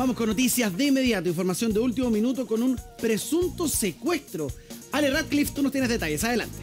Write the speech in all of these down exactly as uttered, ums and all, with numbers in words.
Vamos con noticias de inmediato, información de último minuto con un presunto secuestro. Ale Radcliffe, tú nos tienes detalles, adelante.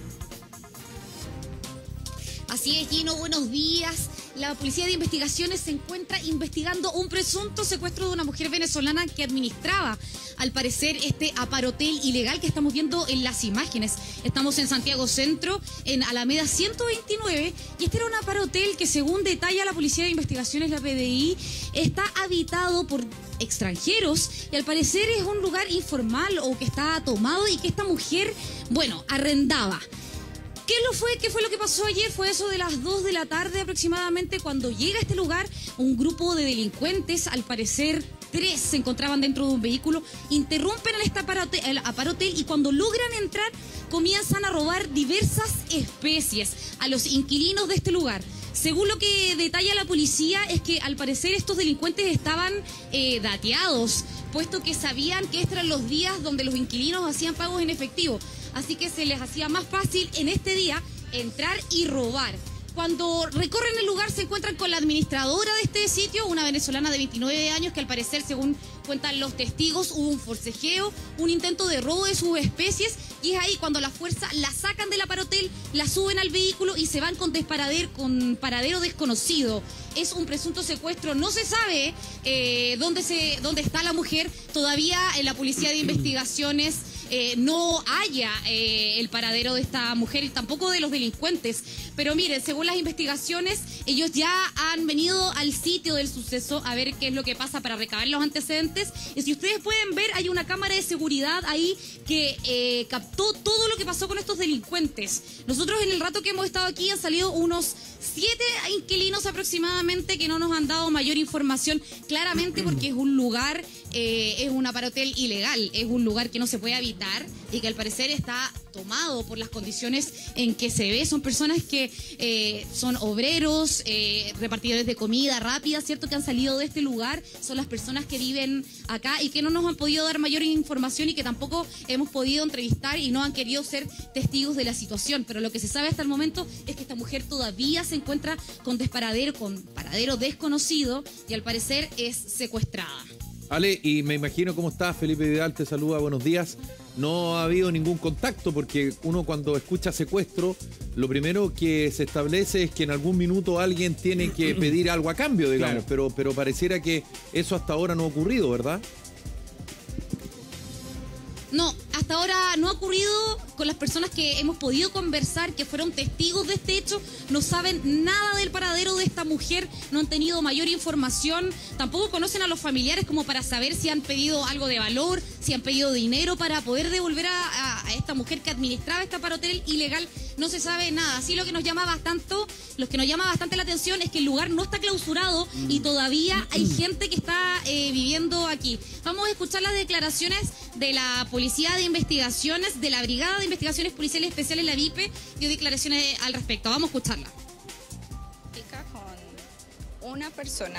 Así es, Gino, buenos días. La Policía de Investigaciones se encuentra investigando un presunto secuestro de una mujer venezolana que administraba, al parecer, este aparotel ilegal que estamos viendo en las imágenes. Estamos en Santiago Centro, en Alameda ciento veintinueve, y este era un aparotel que, según detalla la Policía de Investigaciones, la P D I, está habitado por extranjeros y al parecer es un lugar informal o que está tomado y que esta mujer, bueno, arrendaba. ¿Qué lo fue? ¿Qué fue lo que pasó ayer? Fue eso de las dos de la tarde aproximadamente cuando llega a este lugar un grupo de delincuentes, al parecer tres se encontraban dentro de un vehículo, interrumpen este aparotel, aparotel y cuando logran entrar comienzan a robar diversas especies a los inquilinos de este lugar. Según lo que detalla la policía, es que al parecer estos delincuentes estaban eh, dateados, puesto que sabían que estos eran los días donde los inquilinos hacían pagos en efectivo. Así que se les hacía más fácil en este día entrar y robar. Cuando recorren el lugar se encuentran con la administradora de este sitio, una venezolana de veintinueve años que al parecer, según cuentan los testigos, hubo un forcejeo, un intento de robo de sus especies y es ahí cuando la fuerza la sacan del aparotel, la suben al vehículo y se van con desparadero, con paradero desconocido. Es un presunto secuestro, no se sabe eh, dónde, se, dónde está la mujer, todavía en la Policía de Investigaciones Eh, no haya eh, el paradero de esta mujer y tampoco de los delincuentes. Pero miren, según las investigaciones, ellos ya han venido al sitio del suceso a ver qué es lo que pasa para recabar los antecedentes. Y si ustedes pueden ver, hay una cámara de seguridad ahí que eh, captó todo lo que pasó con estos delincuentes. Nosotros en el rato que hemos estado aquí han salido unos siete inquilinos aproximadamente que no nos han dado mayor información, claramente porque es un lugar, eh, es un aparotel ilegal, es un lugar que no se puede habitar y que al parecer está tomado por las condiciones en que se ve. Son personas que eh, son obreros, eh, repartidores de comida rápida, ¿cierto? Que han salido de este lugar, son las personas que viven acá y que no nos han podido dar mayor información y que tampoco hemos podido entrevistar y no han querido ser testigos de la situación. Pero lo que se sabe hasta el momento es que esta mujer todavía se encuentra con desparadero, con paradero desconocido y al parecer es secuestrada. Ale, y me imagino cómo estás, Felipe Vidal te saluda, buenos días. No ha habido ningún contacto porque uno cuando escucha secuestro, lo primero que se establece es que en algún minuto alguien tiene que pedir algo a cambio, digamos, claro. pero, pero pareciera que eso hasta ahora no ha ocurrido, ¿verdad? No, hasta ahora no ha ocurrido. Con las personas que hemos podido conversar, que fueron testigos de este hecho, no saben nada del paradero de esta mujer, no han tenido mayor información, tampoco conocen a los familiares como para saber si han pedido algo de valor, si han pedido dinero para poder devolver a, a, a esta mujer que administraba este aparotel ilegal. No se sabe nada. Así lo que nos llama bastante, lo que nos llama bastante la atención es que el lugar no está clausurado y todavía hay gente que está eh, viviendo aquí. Vamos a escuchar las declaraciones de la Policía de Investigaciones, de la Brigada de Investigaciones Policiales Especiales, la V I P E, dio declaraciones al respecto. Vamos a escucharla. Con una persona.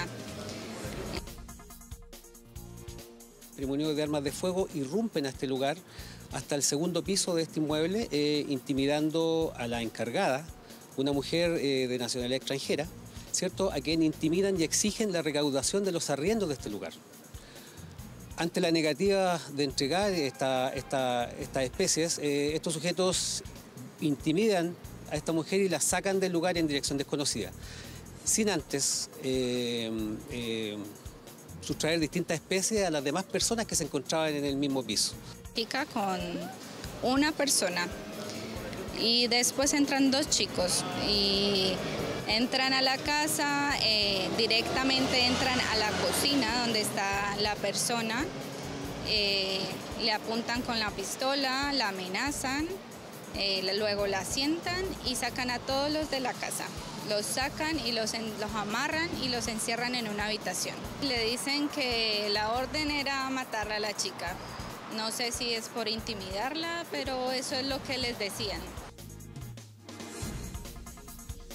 Patrimonio de armas de fuego irrumpen a este lugar hasta el segundo piso de este inmueble, eh, intimidando a la encargada, una mujer eh, de nacionalidad extranjera, ¿cierto?, a quien intimidan y exigen la recaudación de los arriendos de este lugar. Ante la negativa de entregar esta, esta, estas especies, eh, estos sujetos intimidan a esta mujer y la sacan del lugar en dirección desconocida, sin antes eh, eh, sustraer distintas especies a las demás personas que se encontraban en el mismo piso. Con una persona y después entran dos chicos y entran a la casa, eh, directamente entran a la cocina donde está la persona, eh, le apuntan con la pistola, la amenazan, eh, luego la sientan y sacan a todos los de la casa. Los sacan y los, en, los amarran y los encierran en una habitación. Le dicen que la orden era matar a la chica. No sé si es por intimidarla, pero eso es lo que les decían.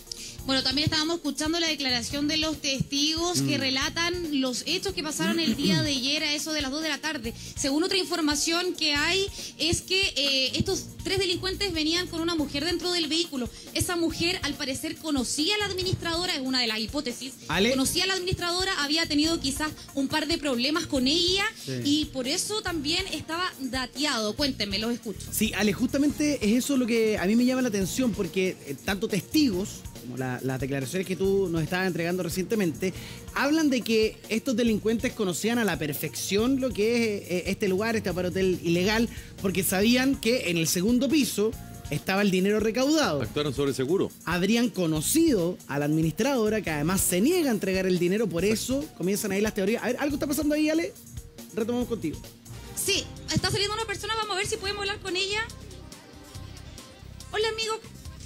Bueno, también estábamos escuchando la declaración de los testigos mm. que relatan los hechos que pasaron el día de ayer a eso de las dos de la tarde. Según otra información que hay, es que eh, estos tres delincuentes venían con una mujer dentro del vehículo. Esa mujer, al parecer, conocía a la administradora, es una de las hipótesis. ¿Ale? Conocía a la administradora, había tenido quizás un par de problemas con ella sí. y por eso también estaba dateado. Cuéntenme, los escucho. Sí, Ale, justamente es eso lo que a mí me llama la atención, porque eh, tanto testigos como la, las declaraciones que tú nos estabas entregando recientemente, hablan de que estos delincuentes conocían a la perfección lo que es eh, este lugar, este aparotel ilegal, porque sabían que en el segundo piso estaba el dinero recaudado. Actuaron sobre seguro. Habrían conocido a la administradora, que además se niega a entregar el dinero, por eso comienzan ahí las teorías. A ver, ¿algo está pasando ahí, Ale? Retomamos contigo. Sí, está saliendo una persona, vamos a ver si podemos hablar con ella. Hola, amigo.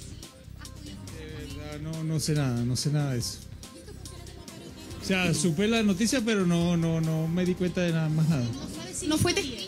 No, no sé nada, no sé nada de eso. O sea, supe la noticia, pero no, no, no me di cuenta de nada más nada. ¿No fue testigo?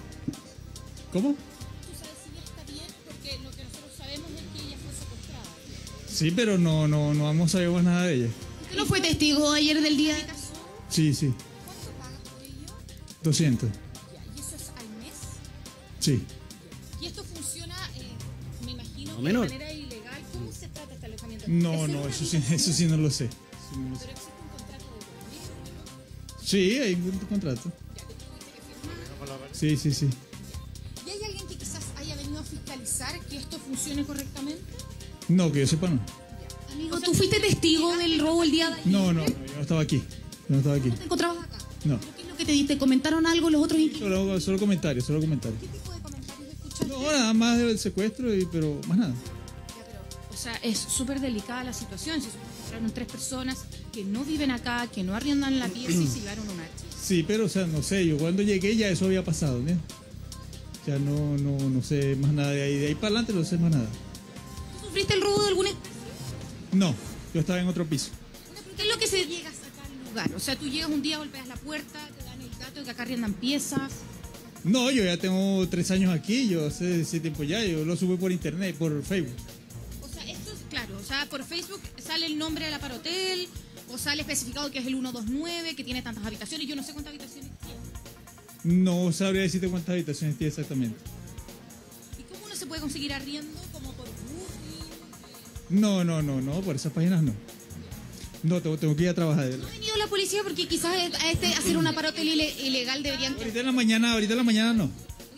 ¿Cómo? ¿Tú sabes si ella está bien? Porque lo que nosotros sabemos es que ella fue secuestrada. Sí, pero no, no, no vamos a saber nada de ella. ¿Usted no fue testigo ayer del día de caso? Sí, sí. ¿Cuánto pagas por ello? doscientos. Ya, ¿y eso es al mes? Sí. Y esto funciona, eh, me imagino, O que menor. de manera ilegal. ¿Cómo se trata este alojamiento? No, ¿Es no, una eso sí, habitación? eso sí no lo sé. Eso no lo sé. Pero existe un contrato de por medio. Sí, hay un contrato. Ya, que tuviste que firmar. Sí, sí, sí. ¿Y hay alguien que quizás haya venido a fiscalizar que esto funcione correctamente? No, que yo sepa no. Amigo, ¿tú fuiste testigo del robo el día de ayer? No, no, no, yo no estaba aquí. Yo no estaba aquí. ¿No te encontrabas acá? No. ¿Qué es lo que te diste? ¿Comentaron algo los otros inquilinos? Solo, solo comentarios, solo comentarios. ¿Qué tipo de comentarios escuchaste? No, nada más del secuestro, y, pero más nada. Ya, pero, o sea, es súper delicada la situación. Se encontraron tres personas que no viven acá, que no arriendan la pieza y se llevaron un hacha. Sí, pero, o sea, no sé, yo cuando llegué ya eso había pasado, ¿no? O sea, no, no, no sé más nada de ahí. De ahí para adelante no sé más nada. ¿Tú sufriste el robo de alguna especie? No, yo estaba en otro piso. ¿Qué es lo que se Llegas acá al lugar. O sea, tú llegas un día, golpeas la puerta, te dan el dato de que acá arriendan piezas. No, yo ya tengo tres años aquí, yo hace ese tiempo ya, yo lo subí por internet, por Facebook. O sea, esto es claro. O sea, por Facebook sale el nombre del aparotel, o sale especificado que es el ciento veintinueve, que tiene tantas habitaciones. Yo no sé cuántas habitaciones tiene. No sabría decirte cuántas habitaciones tiene exactamente. ¿Y cómo uno se puede conseguir arriendo? ¿Como por Booking? No, no, no, no, por esas páginas no. No, tengo, tengo que ir a trabajar. ¿No ha venido la policía? Porque quizás a este hacer un aparotel ile- ilegal deberían... Ahorita en la mañana, ahorita en la mañana no.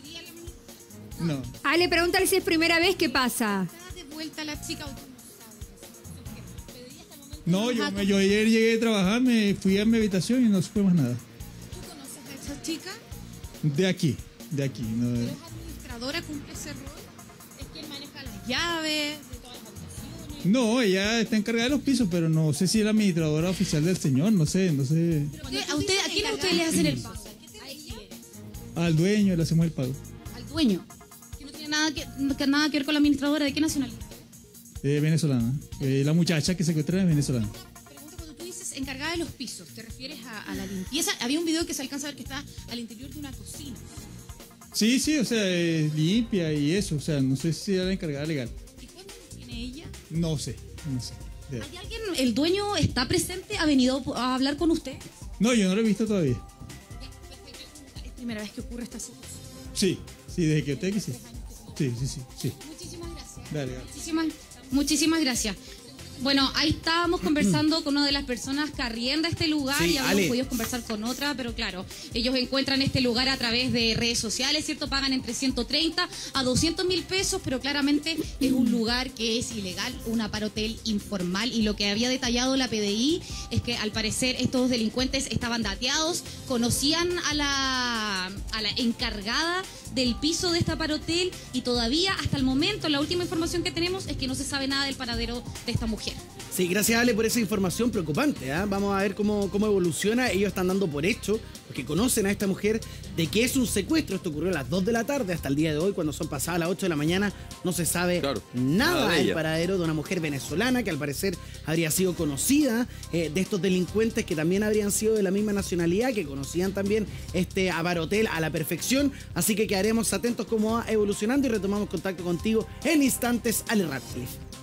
No. Ale, pregúntale si es primera vez que pasa. ¿Está de vuelta la chica o tú no sabes? Pediría hasta el momento No, unos yo, datos. me- yo ayer llegué a trabajar, me fui a mi habitación y no supe más nada. ¿Tú conoces a esa chica? De aquí, de aquí. No, ¿Pero es administradora, cumple ese rol? ¿Es quien maneja las llaves de todas las habitaciones? no, ella está encargada de los pisos, pero no sé si es la administradora oficial del señor, no sé, no sé. ¿Qué- ¿A, usted, ¿A quién ustedes le hacen el pago? Al dueño le hacemos el pago. Al dueño. Que no tiene nada que, que nada que ver con la administradora. ¿De qué nacionalidad? Eh, venezolana. Eh, la muchacha que secuestra es venezolana. Pregunta, cuando tú dices encargada de los pisos, ¿te refieres a, a la limpieza? Había un video que se alcanza a ver que está al interior de una cocina. Sí, sí, o sea, es limpia y eso, o sea, no sé si era la encargada legal. ¿Y cuánto tiene ella? No sé, no sé. De- ¿Hay alguien, el dueño está presente, ha venido a hablar con usted? No, yo no lo he visto todavía. Es primera vez que ocurre esta situación. Sí, sí, desde que usted quise. Sí, sí, sí, sí. Muchísimas gracias. Dale, dale. Muchísimas, muchísimas gracias. Bueno, ahí estábamos conversando con una de las personas que arrienda este lugar Sí, y habíamos Ale. podido conversar con otra, pero claro, ellos encuentran este lugar a través de redes sociales, ¿cierto? Pagan entre ciento treinta a doscientos mil pesos, pero claramente es un lugar que es ilegal, un aparotel informal. Y lo que había detallado la P D I es que al parecer estos delincuentes estaban dateados, conocían a la, a la encargada del piso de este aparotel y todavía hasta el momento la última información que tenemos es que no se sabe nada del paradero de esta mujer. Sí, gracias Ale por esa información preocupante. ¿ah? Vamos a ver cómo, cómo evoluciona. Ellos están dando por hecho, porque conocen a esta mujer, de que es un secuestro. Esto ocurrió a las dos de la tarde hasta el día de hoy, cuando son pasadas las ocho de la mañana. No se sabe Claro, nada nada de del ella. paradero de una mujer venezolana que al parecer habría sido conocida, eh, de estos delincuentes que también habrían sido de la misma nacionalidad, que conocían también este aparotel a la perfección. Así que quedaremos atentos cómo va evolucionando y retomamos contacto contigo en instantes, Ale Radcliffe.